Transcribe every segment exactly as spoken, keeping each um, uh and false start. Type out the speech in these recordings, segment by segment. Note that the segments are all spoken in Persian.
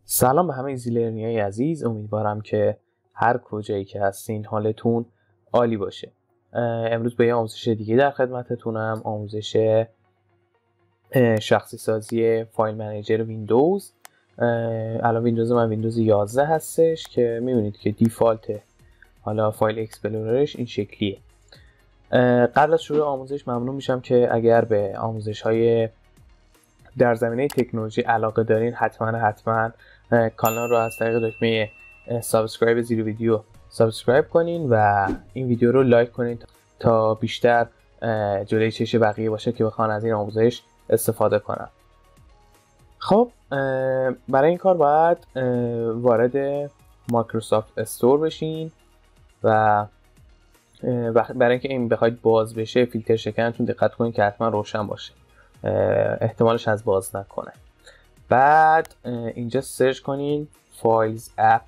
سلام به همه ایزی لرنیای عزیز. امیدوارم که هر کجایی که هستین حالتون عالی باشه. امروز با یه آموزش دیگه در خدمتتونم، آموزش شخصی سازی فایل منیجر ویندوز. الان ویندوز من ویندوز یازده هستش که میبینید که دیفالت حالا فایل اکسپلوررش این شکلیه. قبل از شروع آموزش ممنون میشم که اگر به آموزش های در زمینه تکنولوژی علاقه دارین حتما حتما کانال رو از طریق دکمه سابسکرایب زیر ویدیو سابسکرایب کنین و این ویدیو رو لایک کنین تا بیشتر جلوی چش بقیه باشه که بخوان از این آموزش استفاده کنن. خب برای این کار باید وارد مایکروسافت استور بشین و برای اینکه این بخواید باز بشه فیلتر شکنتون دقت کنین که حتما روشن باشه، احتمالش از باز نکنه. بعد اینجا سرچ کنین فایلز اپ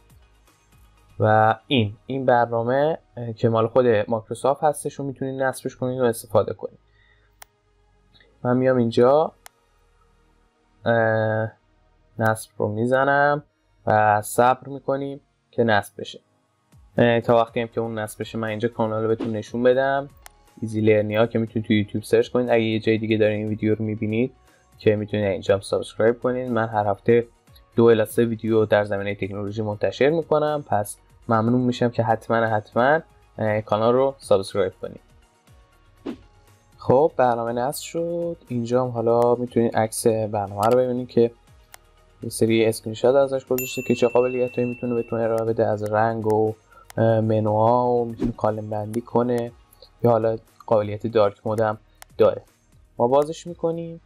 و این این برنامه که مال خود مایکروسافت هستش رو میتونین نصبش کنین و استفاده کنین. من میام اینجا نصب رو میزنم و صبر میکنیم که نصب بشه. تا وقتی هم که اون نصب بشه من اینجا کانال رو بهتون نشون بدم، ایزی لرنیا، که میتونید تو یوتیوب سرچ کنید. اگه یه جای دیگه دارین این ویدیو رو میبینید که میتونید اینجا هم سابسکرایب کنید. من هر هفته دو الی سه ویدیو در زمینه تکنولوژی منتشر میکنم، پس ممنون میشم که حتما حتما کانال رو سابسکرایب کنید. خب برنامه نصب شد. اینجا هم حالا میتونید عکس برنامه رو ببینید که یه سری اسکرین شات ازش گذاشته که چه قابلیتایی میتونه بهتون ارائه بده، از رنگ و منوها، و میتونه کالم بندی کنه یا حالا قابلیت دارک مود هم داره. ما بازش میکنیم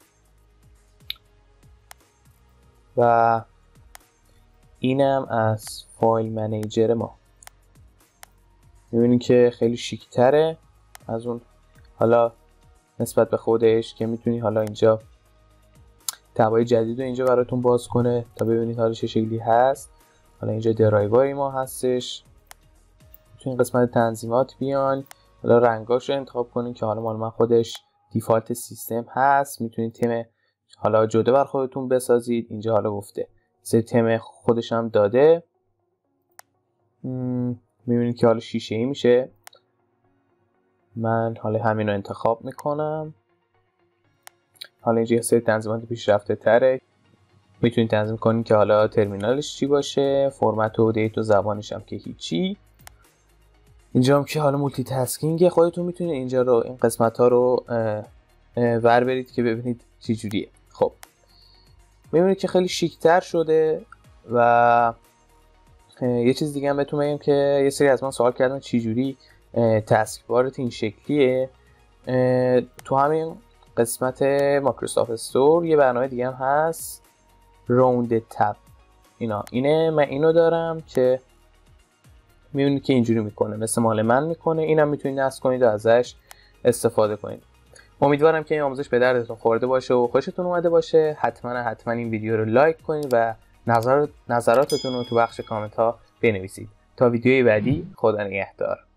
و اینم از فایل منیجر ما. میبینید که خیلی شیک تره از اون حالا نسبت به خودش، که میتونی حالا اینجا تبای جدید رو اینجا براتون باز کنه تا ببینید حالا چه شکلی هست. حالا اینجا درایوری ما هستش، میتونید قسمت تنظیمات بیان، حالا رنگاش رو انتخاب کنین که حالا مال من خودش دیفالت سیستم هست. میتونید تم حالا جدا بر خودتون بسازید. اینجا حالا گفته سه تم خودش هم داده. میبینید که حالا شیشه ای میشه. من حالا همین رو انتخاب میکنم. حالا اینجا سه تنظیمات پیشرفته تره. میتونید تنظیم کنید که حالا ترمینالش چی باشه، فرمت و دیت و زبانش هم که هیچی. اینجا هم که حالا مولتی تاسکینگ، خودتون میتونید اینجا رو این قسمت ها رو ور برید که ببینید چی جوریه. خب میبینید که خیلی شیکتر شده. و یه چیز دیگه هم بهتون بگم که یه سری از من سوال کردن چی جوری تاسک بارت این شکلیه. تو همین قسمت مایکروسافت استور یه برنامه دیگه هم هست، راوند تب. اینا اینه، من اینو دارم که میبینید که اینجوری میکنه، مثل مال من میکنه. اینم میتونید نصب کنید و ازش استفاده کنید. امیدوارم که این آموزش به دردتون خورده باشه و خوشتون اومده باشه. حتما حتما این ویدیو رو لایک کنید و نظر نظراتتون رو تو بخش کامنت ها بنویسید. تا ویدیوی بعدی، خدا نگهدار.